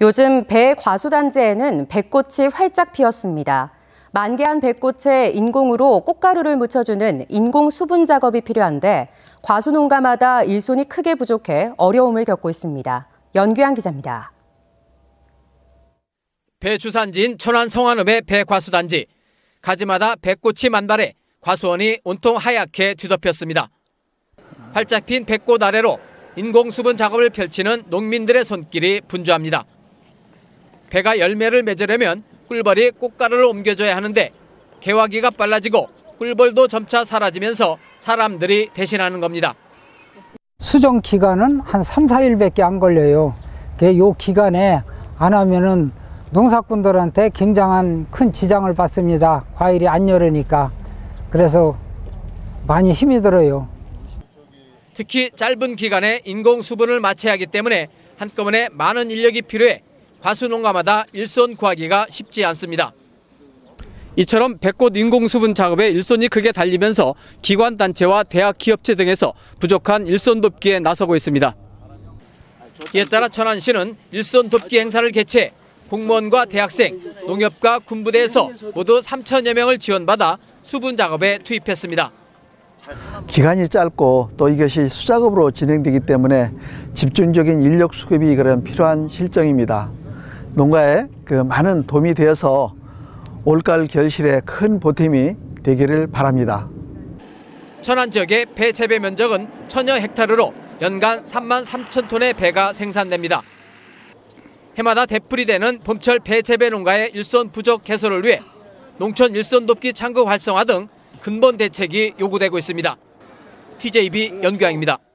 요즘 배 과수단지에는 백꽃이 활짝 피었습니다. 만개한 백꽃에 인공으로 꽃가루를 묻혀주는 인공 수분 작업이 필요한데 과수농가마다 일손이 크게 부족해 어려움을 겪고 있습니다. 연규양 기자입니다. 배 주산지인 천안 성안읍의 배 과수단지. 가지마다 백꽃이 만발해 과수원이 온통 하얗게 뒤덮였습니다. 활짝 핀 백꽃 아래로 인공 수분 작업을 펼치는 농민들의 손길이 분주합니다. 배가 열매를 맺으려면 꿀벌이 꽃가루를 옮겨줘야 하는데 개화기가 빨라지고 꿀벌도 점차 사라지면서 사람들이 대신하는 겁니다. 수정 기간은 한 3, 4일밖에 안 걸려요. 이 기간에 안 하면은 농사꾼들한테 굉장한 큰 지장을 받습니다. 과일이 안 열으니까. 그래서 많이 힘이 들어요. 특히 짧은 기간에 인공 수분을 마쳐야 하기 때문에 한꺼번에 많은 인력이 필요해 과수농가마다 일손 구하기가 쉽지 않습니다. 이처럼 백꽃 인공 수분 작업에 일손이 크게 달리면서 기관단체와 대학 기업체 등에서 부족한 일손 돕기에 나서고 있습니다. 이에 따라 천안시는 일손 돕기 행사를 개최해 공무원과 대학생, 농협과 군부대에서 모두 3천여 명을 지원받아 수분 작업에 투입했습니다. 기간이 짧고 또 이것이 수작업으로 진행되기 때문에 집중적인 인력 수급이 필요한 실정입니다. 농가에 많은 도움이 되어서 올가을 결실에 큰 보탬이 되기를 바랍니다. 천안 지역의 배 재배 면적은 1000여 헥타르로 연간 3만 3천 톤의 배가 생산됩니다. 해마다 되풀이되는 봄철 배 재배 농가의 일손 부족 해소를 위해 농촌 일손 돕기 창구 활성화 등 근본 대책이 요구되고 있습니다. TJB 연규양입니다.